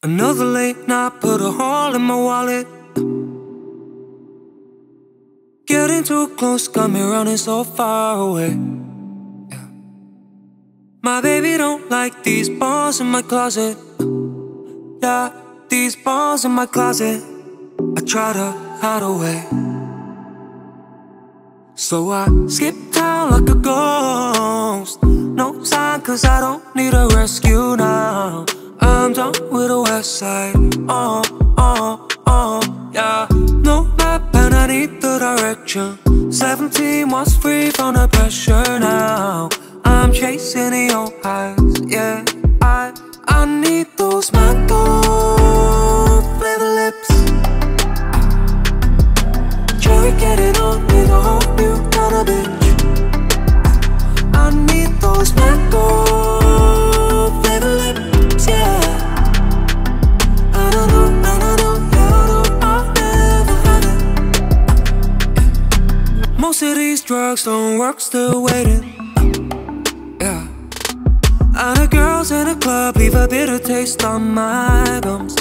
Another late night put a hole in my wallet. Getting too close got me running so far away. Yeah. My baby don't like these balls in my closet. Yeah, these balls in my closet I try to hide away. So I skip town like a ghost. No sign cause I don't need a rescue now. I'm done with the west side. Oh, oh, oh, yeah. No map and I need the direction. 17 was free from the pressure now. I'm chasing the old highs, yeah. I need those mango flavor lips. Cherry getting on with a whole new kind of bitch. I need those mango flavor lips, yeah. I don't know, yeah, I'll never have it. Most of these drugs don't work, still waiting, yeah. And the girls in the club leave a bitter taste on my gums.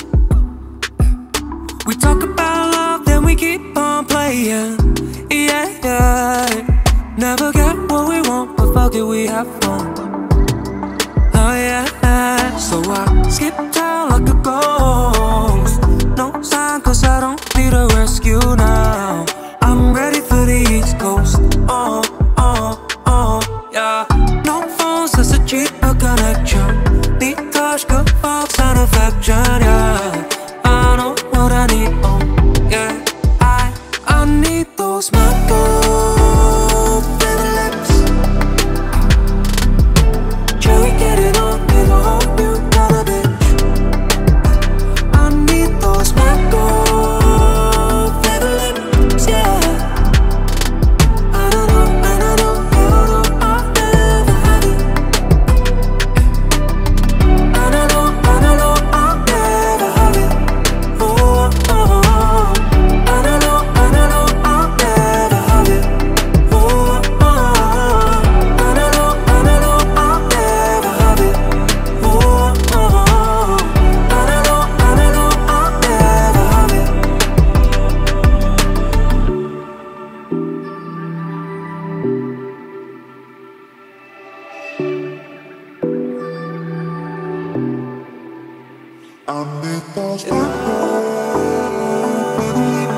We talk about love, then we keep on playing, yeah, yeah. Never get what we want, but fuck it, we have fun. Oh yeah, so I skip town like a ghost. No sign cause I don't need a rescue now. I'm ready for the East Coast, oh, oh, oh, yeah. No phones, that's a cheaper connection. Need touch, good vibes and affection, yeah. I know what I need, oh, yeah. I need those mango flavor lips. Cherry getting on with a whole new kind of bitch. I need those mango flavor lips, yeah. I don't know, yeah, I'll never have it. I don't know, I'll never have it. Oh, oh, oh. I don't know, I'll never have it. Oh, oh, oh. I don't know, I'll never have it. Oh, oh, oh. I don't know, I'll never have it. I need those mango flavor lips.